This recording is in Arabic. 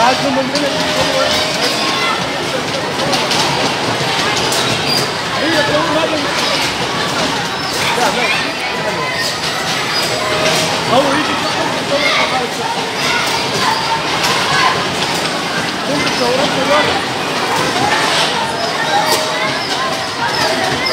عايزين من هنا هي تقول هذا لا لا هو يجي كنت تصورت الوقت